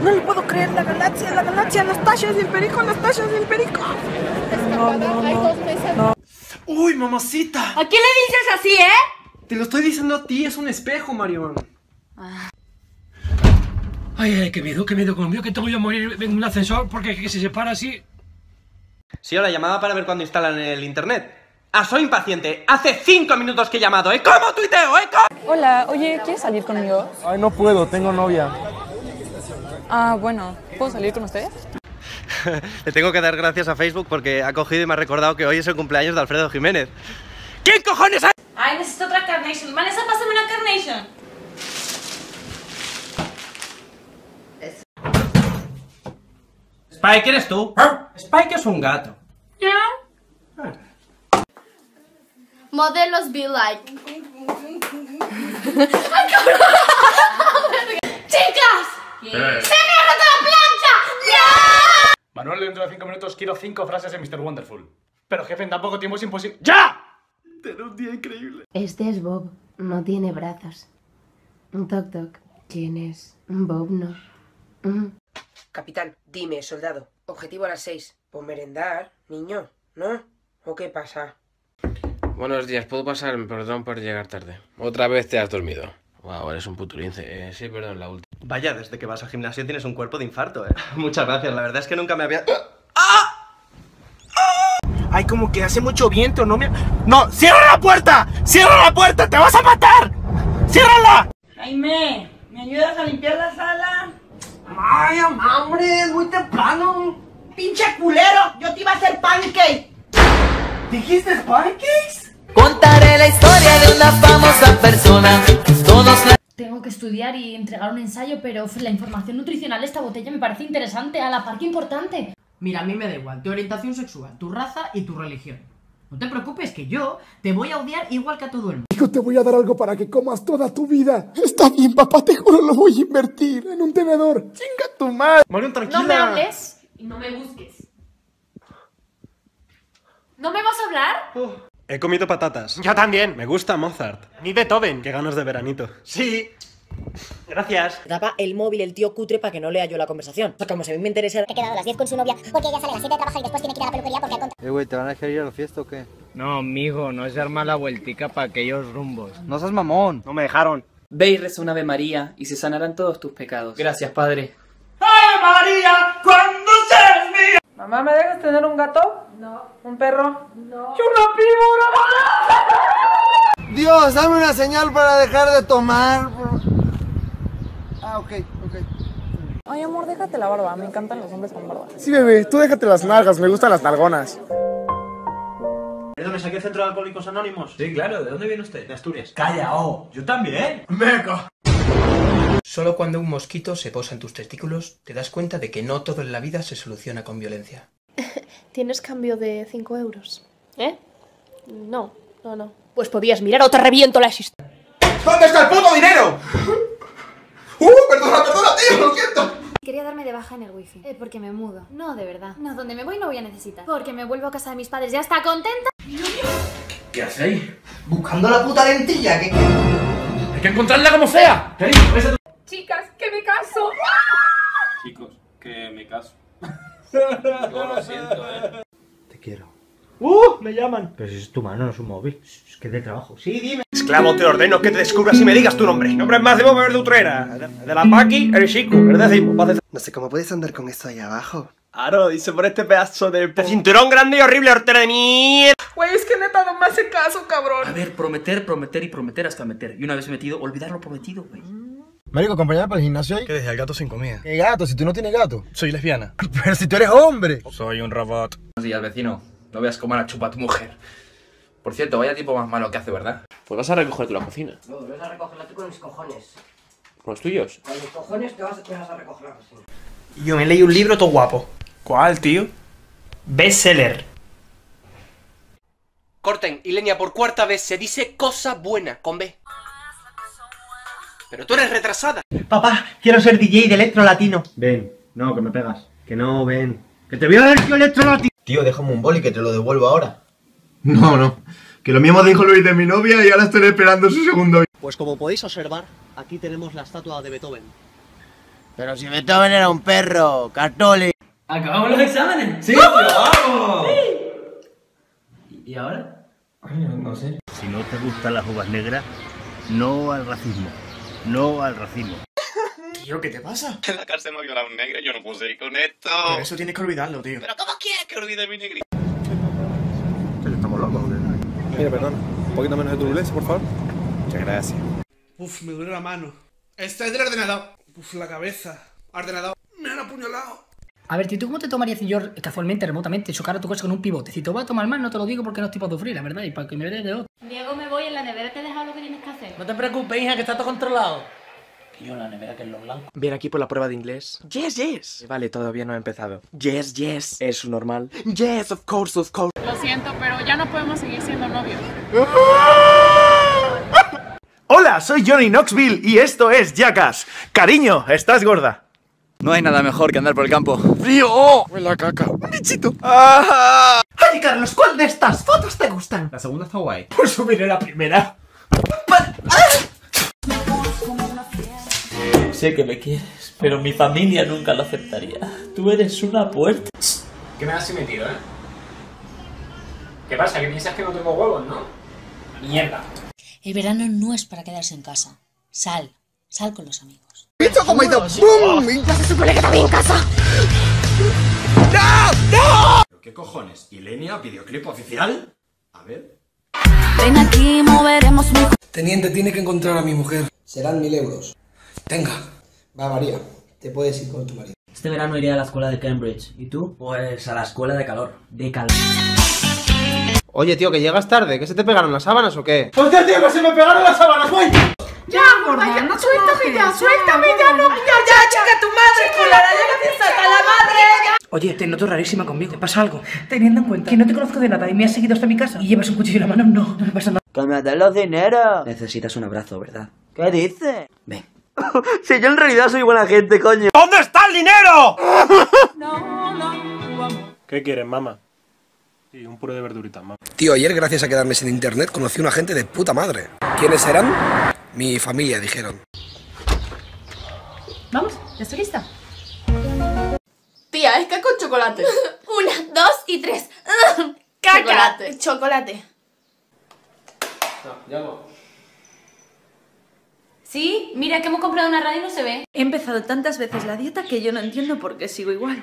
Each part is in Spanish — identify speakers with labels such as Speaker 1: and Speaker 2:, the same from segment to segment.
Speaker 1: No le puedo creer, la galaxia, las tachas y el perico, las tachas y el perico. No.
Speaker 2: ¡Uy, mamacita!
Speaker 3: ¿A quién le dices así,
Speaker 2: Te lo estoy diciendo a ti, es un espejo, Marión.
Speaker 4: Ay, qué miedo, como veo que tengo yo a morir en un ascensor porque que se separa así.
Speaker 2: Sí, ahora llamaba para ver cuándo instalan el internet. Soy impaciente. Hace 5 minutos que he llamado. ¿Cómo tuiteo?
Speaker 5: Hola, oye, ¿quieres salir conmigo?
Speaker 6: Ay, no puedo, tengo novia.
Speaker 5: Ah, bueno, ¿puedo salir con ustedes?
Speaker 2: Le tengo que dar gracias a Facebook porque ha cogido y me ha recordado que hoy es el cumpleaños de Alfredo Jiménez. ¿Quién cojones hay?
Speaker 3: Ay, necesito otra carnation. Vanessa, pásame una carnation.
Speaker 2: Spike, ¿eres tú? Spike es un gato.
Speaker 7: Modelos be like. ¡Chicas! ¡Se me ha roto la plancha! ¡Ya!
Speaker 4: Manuel, dentro de 5 minutos quiero 5 frases de Mr. Wonderful. Pero jefe, en tan poco tiempo es imposible. ¡Ya!
Speaker 2: Tener un día increíble.
Speaker 8: Este es Bob, no tiene brazos. Toc toc. ¿Quién es? Bob no.
Speaker 1: Capitán, dime, soldado. Objetivo a las 6. Pues merendar, niño, ¿no? ¿O qué pasa?
Speaker 9: Buenos días, ¿puedo pasar? Perdón por llegar tarde. Otra vez te has dormido. Wow, eres un puto lince. Sí, perdón, la última.
Speaker 2: Vaya, desde que vas al gimnasio tienes un cuerpo de infarto, Muchas gracias, la verdad es que nunca me había...
Speaker 6: Ay, como que hace mucho viento, no me... ¡No! ¡Cierra la puerta! ¡Cierra la puerta! ¡Te vas a matar! ¡Ciérrala!
Speaker 3: Jaime, ¿me ayudas a limpiar la sala?
Speaker 1: ¡Ay, hombre! ¡Es muy temprano! ¡Pinche culero! ¡Yo te iba a hacer pancake! ¿Dijiste pancakes?
Speaker 10: Contaré la historia de una famosa persona.
Speaker 11: Tengo que estudiar y entregar un ensayo, pero la información nutricional de esta botella me parece interesante, a la par que importante.
Speaker 12: Mira, a mí me da igual tu orientación sexual, tu raza y tu religión. No te preocupes, que yo te voy a odiar igual que a todo el mundo.
Speaker 6: Hijo, te voy a dar algo para que comas toda tu vida. Está bien, papá, te juro, lo voy a invertir en un tenedor. ¡Chinga tu madre!
Speaker 2: Marión, tranquila.
Speaker 3: No me hables y no me busques. ¿No me vas a hablar?
Speaker 2: He comido patatas.
Speaker 6: Yo también.
Speaker 2: Me gusta Mozart.
Speaker 6: Ni Beethoven.
Speaker 2: Qué ganas de veranito.
Speaker 6: Sí.
Speaker 2: Gracias.
Speaker 1: Tapa el móvil el tío cutre para que no lea yo la conversación. O sea, como si a mí me interesa...
Speaker 7: He quedado a las 10 con su novia porque ella sale a las 7 de trabajar y después tiene que ir a la peluquería porque al contra...
Speaker 6: Güey, ¿te van a dejar ir a la fiesta o qué?
Speaker 12: No, mijo, no es armar la vueltica para aquellos rumbos.
Speaker 6: No seas mamón. No me dejaron.
Speaker 10: Ve y reza un Ave María y se sanarán todos tus pecados. Gracias, Padre.
Speaker 1: ¡Ay, María! ¡Cuando seas mía!
Speaker 5: Mamá, ¿me dejas tener un gato? No. ¿Un perro? No. ¡Y una víbora!
Speaker 6: Dios, dame una señal para dejar de tomar. Ah, ok.
Speaker 5: Ay, amor, déjate la barba. Me encantan los hombres con barba.
Speaker 6: Sí, bebé, tú déjate las nalgas, me gustan las nalgonas.
Speaker 2: Perdón, ¿es aquí el Centro de Alcohólicos Anónimos?
Speaker 13: Sí, claro. ¿De dónde viene usted?
Speaker 2: De Asturias.
Speaker 13: ¡Calla, oh! ¡Yo también!
Speaker 2: ¡Meca!
Speaker 13: Solo cuando un mosquito se posa en tus testículos te das cuenta de que no todo en la vida se soluciona con violencia.
Speaker 7: ¿Tienes cambio de 5 euros? No. Pues podías mirar o te reviento la existencia.
Speaker 6: ¿Dónde está el puto dinero? Perdona, tío, lo siento.
Speaker 11: Quería darme de baja en el wifi, porque me mudo. No, de verdad. No, donde me voy no voy a necesitar. Porque me vuelvo a casa de mis padres. ¿Ya está contenta?
Speaker 13: ¿Qué hacéis?
Speaker 1: Buscando la puta lentilla, que...
Speaker 4: Hay que encontrarla como sea.
Speaker 5: Chicas, que me caso.
Speaker 9: Chicos, que me caso.
Speaker 13: Yo lo siento,
Speaker 6: Te quiero.
Speaker 2: Me llaman.
Speaker 6: Pero si es tu mano, no es un móvil. Es que es de trabajo.
Speaker 2: Sí, dime. Esclavo, te ordeno que te descubras y me digas tu nombre. Nombre es Máximo Beber de Utrera. De la Paqui, el Chico, el décimo.
Speaker 6: No sé cómo puedes andar con esto ahí abajo.
Speaker 2: Claro, dice por este pedazo de cinturón grande y horrible hortera de mierda.
Speaker 1: Güey, es que neta no me hace caso, cabrón.
Speaker 10: A ver, prometer y prometer hasta meter. Y una vez metido, olvidar lo prometido, güey.
Speaker 6: Marico, acompañarme para el gimnasio hoy.
Speaker 2: ¿Qué decía? El gato sin comida.
Speaker 6: ¿Qué gato? Si tú no tienes gato.
Speaker 2: Soy lesbiana.
Speaker 6: Pero si tú eres hombre.
Speaker 2: Soy un robot.
Speaker 10: Buenos días, vecino. No veas cómo la chupa tu mujer. Por cierto, vaya tipo más malo que hace, ¿verdad? Pues vas a recoger la cocina.
Speaker 1: No, vas a recogerla tú con mis cojones.
Speaker 10: ¿Con los tuyos?
Speaker 1: Con mis cojones te vas a recoger la cocina.
Speaker 2: Yo me leí un libro todo guapo.
Speaker 6: ¿Cuál, tío?
Speaker 2: Bestseller.
Speaker 10: Corten, Ilenia, por cuarta vez se dice cosa buena, con B. Pero tú eres retrasada.
Speaker 1: Papá, quiero ser DJ de electro latino.
Speaker 6: Ven. No, que me pegas. Que no, ven. Que te voy a dar yo electro latino.
Speaker 14: Tío, déjame un boli que te lo devuelvo ahora.
Speaker 6: No. Que lo mismo dijo Luis de mi novia y ahora estoy esperando su segundo.
Speaker 15: Pues como podéis observar, aquí tenemos la estatua de Beethoven.
Speaker 14: Pero si Beethoven era un perro, Cartoli.
Speaker 1: ¿Acabamos los exámenes?
Speaker 14: ¡Sí,
Speaker 1: tío, vamos!
Speaker 14: Sí.
Speaker 1: ¿Y ahora?
Speaker 14: No sé. Si no te gustan las uvas negras, no al racismo. No al racismo.
Speaker 6: Tío, ¿qué te pasa?
Speaker 15: En la cárcel me ha violado un negro y yo no puedo seguir con esto.
Speaker 6: Pero eso tienes que olvidarlo, tío.
Speaker 15: ¿Pero cómo quieres que olvide mi negrito?
Speaker 14: Estamos locos, ¿o qué?
Speaker 16: Mira, perdón. Un poquito menos de turbulencia, por favor. Muchas gracias.
Speaker 6: Uf, me duele la mano. Esta es del ordenador. Uf, la cabeza. Ordenador. Me han apuñalado.
Speaker 12: A ver, ¿tú cómo te tomarías si yo casualmente, remotamente, chocara tu cosa con un pivote? Si te voy a tomar mal, no te lo digo porque no estoy para sufrir, la verdad, y para que me veas de otro.
Speaker 3: Diego, me voy, en la nevera te he dejado lo que tienes que hacer.
Speaker 1: No te preocupes, hija, que está todo controlado. Tío, la nevera que es lo blanco.
Speaker 10: Viene aquí por la prueba de inglés.
Speaker 1: Yes, yes.
Speaker 10: Vale, todavía no he empezado.
Speaker 1: Yes, yes.
Speaker 10: Es su normal.
Speaker 1: Yes, of course, of course.
Speaker 17: Lo siento, pero ya no podemos seguir siendo novios.
Speaker 6: Hola, soy Johnny Knoxville y esto es Jackass. Cariño, ¿estás gorda?
Speaker 18: No hay nada mejor que andar por el campo.
Speaker 6: ¡Frío! ¡Oh! ¡La caca! ¡Un bichito! ¡Ah! Oye, Carlos, ¿cuál de estas fotos te gustan?
Speaker 18: La segunda está guay.
Speaker 6: Pues subiré la primera.
Speaker 1: Sé que me quieres, pero mi familia nunca lo aceptaría. Tú eres una puerta.
Speaker 4: ¿Qué me has metido, ¿Qué pasa? ¿Que piensas que no tengo huevos, no? Mierda.
Speaker 19: El verano no es para quedarse en casa. Sal con los amigos.
Speaker 14: ¿Visto cómo hizo ¡bum! ¿Ya se supone que estaba en casa?
Speaker 6: ¡No! ¡No!
Speaker 18: ¿Qué cojones? ¿Ilenia? ¿Videoclip oficial? A ver.
Speaker 19: Ven aquí, moveremos mi...
Speaker 20: Teniente, tiene que encontrar a mi mujer. Serán 1000 euros. Tenga. Va, María. Te puedes ir con tu marido.
Speaker 1: Este verano iré a la escuela de Cambridge. ¿Y tú? Pues a la escuela de calor.
Speaker 2: Oye, tío, que llegas tarde. ¿Que se te pegaron las sábanas o qué?
Speaker 6: ¡Hostia, tío, que se me pegaron las sábanas, güey!
Speaker 3: Ya, gorda, no suéltame ya, no. Ya, chica, tu madre, culera, ya que te salta la madre. Ya.
Speaker 12: Oye, te noto rarísima conmigo. ¿Te pasa algo? Teniendo en cuenta que no te conozco de nada y me has seguido hasta mi casa y llevas un cuchillo en la mano, no me pasa nada.
Speaker 1: ¡Que me den los dineros! Necesitas un abrazo, ¿verdad? ¿Qué dices? Ven. Si yo en realidad soy buena gente, coño.
Speaker 6: ¿Dónde está el dinero?
Speaker 16: ¿Qué quieres, mamá? Y un puré de verduritas, mamá.
Speaker 20: Tío, ayer gracias a quedarme sin internet conocí a una gente de puta madre. ¿Quiénes eran? Mi familia, dijeron.
Speaker 11: Vamos, ya estoy lista.
Speaker 3: Tía, es caca con chocolate. 1, 2 y 3. Caca. Chocolate.
Speaker 2: Ya no.
Speaker 3: Sí, mira que hemos comprado una radio y no se ve.
Speaker 21: He empezado tantas veces la dieta que yo no entiendo por qué sigo igual.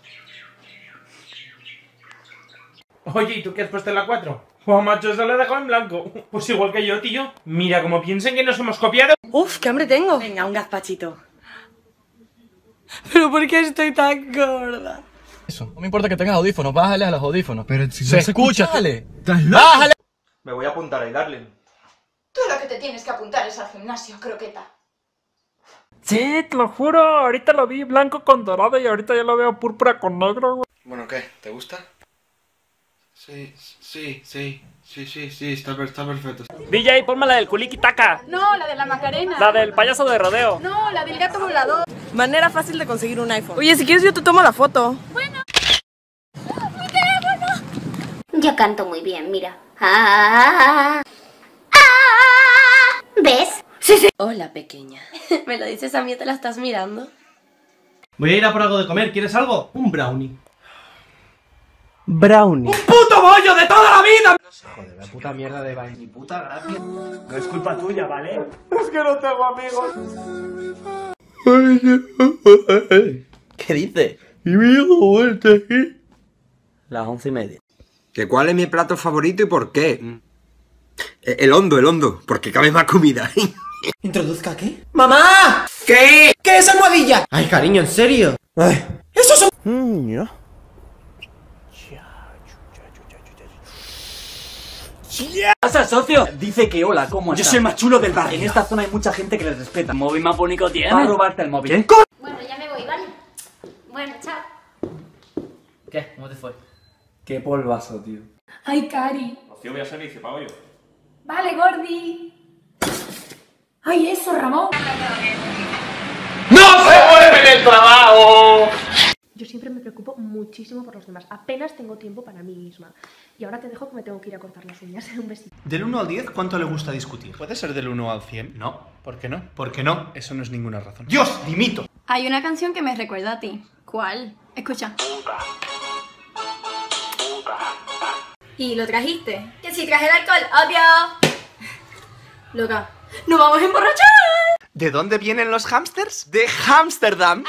Speaker 6: Oye, ¿y tú qué has puesto en la 4? Oh, macho, eso lo he dejado en blanco. Pues igual que yo, tío. Mira, como piensen que nos hemos copiado.
Speaker 21: Uf, qué hambre tengo. Venga, un gazpachito. ¿Pero por qué estoy tan gorda?
Speaker 18: Eso, no me importa que tengas audífonos, bájale a los audífonos.
Speaker 14: Pero si
Speaker 18: se
Speaker 14: no se
Speaker 18: escucha,
Speaker 14: escucha.
Speaker 18: dale.
Speaker 6: ¡Bájale! Me voy a apuntar ahí, Darling.
Speaker 3: Tú lo que te tienes que apuntar es al gimnasio, croqueta.
Speaker 5: Sí, te lo juro, ahorita lo vi blanco con dorado y ahorita ya lo veo púrpura con negro, güey.
Speaker 18: Bueno, ¿qué? ¿Te gusta? Sí, está perfecto.
Speaker 5: DJ, ponme la del culiquitaca.
Speaker 21: No, la de la Macarena.
Speaker 5: La del payaso de rodeo.
Speaker 21: No, la del gato volador. Manera fácil de conseguir un iPhone. Oye, si quieres yo te tomo la foto.
Speaker 3: Bueno. ¡Mi teléfono! Yo canto muy bien, mira. ¡Ah! ¿Ves? Sí.
Speaker 21: Hola, pequeña. ¿Me lo dices a mí o te la estás mirando?
Speaker 2: Voy a ir a por algo de comer. ¿Quieres algo? Un brownie.
Speaker 6: Brownie. ¡Un puto bollo de toda la vida!
Speaker 2: Joder, la puta mierda de vaina. Ni puta gracia.
Speaker 6: No es culpa tuya, ¿vale? Es que no tengo amigos.
Speaker 1: ¿Qué dice?
Speaker 6: Y mi hijo vuelta aquí.
Speaker 1: Las 11:30.
Speaker 18: ¿Que cuál es mi plato favorito y por qué? El hondo, porque cabe más comida.
Speaker 1: ¿Introduzca qué?
Speaker 6: ¡Mamá! ¿Qué? ¿Qué es almohadilla?
Speaker 1: Ay, cariño, ¿en serio?
Speaker 6: Ay. ¡Eso son...
Speaker 1: ¿Qué pasa, socio? Dice que hola, ¿cómo estás?
Speaker 6: Yo soy el más chulo del barrio.
Speaker 1: En esta zona hay mucha gente que le respeta. ¿Móvil más bonito tiene? Va a robarte el móvil.
Speaker 6: ¿Qué?
Speaker 3: Bueno, ya me voy, ¿vale? Bueno, chao.
Speaker 1: ¿Qué? ¿Cómo te fue?
Speaker 6: Qué polvazo, tío.
Speaker 11: Ay, Cari.
Speaker 4: Rocío, voy a salir, se pago yo.
Speaker 11: Vale, Gordi. Ay, eso, Ramón.
Speaker 6: ¡No se mueve el trabajo!
Speaker 7: Yo siempre me preocupo muchísimo por los demás. Apenas tengo tiempo para mí misma. Y ahora te dejo que me tengo que ir a cortar las uñas. Un besito.
Speaker 6: Del 1 al 10, ¿cuánto le gusta discutir?
Speaker 16: ¿Puede ser del 1 al 100?
Speaker 6: No.
Speaker 16: ¿Por qué no?
Speaker 6: ¿Por qué no?
Speaker 16: Eso no es ninguna razón.
Speaker 6: ¡Dios! ¡Dimito!
Speaker 8: Hay una canción que me recuerda a ti. ¿Cuál? Escucha. ¿Y lo trajiste? Que si traje el alcohol, obvio. Loca, ¡nos vamos a emborrachar!
Speaker 1: ¿De dónde vienen los hámsters? De Ámsterdam.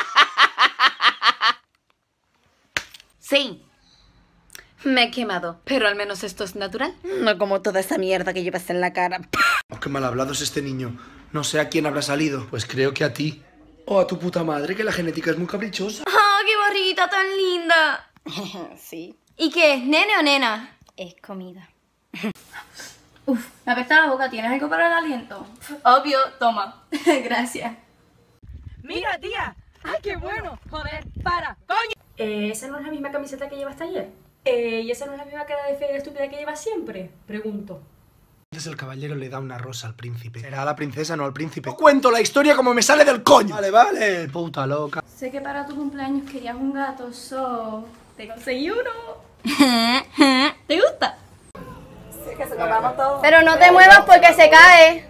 Speaker 22: Sí. Me he quemado, pero al menos esto es natural. No como toda esa mierda que llevas en la cara.
Speaker 20: Oh, qué mal hablado es este niño. No sé a quién habrá salido. Pues creo que a ti. O a tu puta madre, que la genética es muy caprichosa.
Speaker 8: ¡Oh, qué barriguita tan linda!
Speaker 22: Sí.
Speaker 8: ¿Y qué es, nene o nena?
Speaker 22: Es comida.
Speaker 8: Uf, me apesta la boca. ¿Tienes algo para el aliento? Obvio, toma. Gracias.
Speaker 3: Mira, tía. ¡Ay, qué bueno! Joder, para, coño. ¿Esa no es la misma camiseta que llevaste ayer? ¿Y esa no es la misma cara de fea estúpida que llevas siempre? Pregunto.
Speaker 20: Entonces el caballero le da una rosa al príncipe. Será a la princesa, no al príncipe. Cuento la historia como me sale del coño. Vale, vale, puta loca.
Speaker 8: Sé que para tu cumpleaños querías un gato, so... te conseguí uno. ¿Te gusta?
Speaker 21: Sí, que se comamos todo.
Speaker 8: Pero no te muevas porque se cae.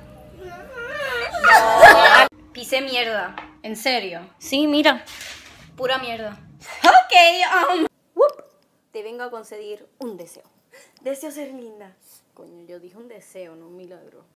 Speaker 8: Pisé mierda. ¿En serio? Sí, mira. Pura mierda. Ok, te vengo a conceder un deseo. Deseo ser linda. Coño, yo dije un deseo, no un milagro.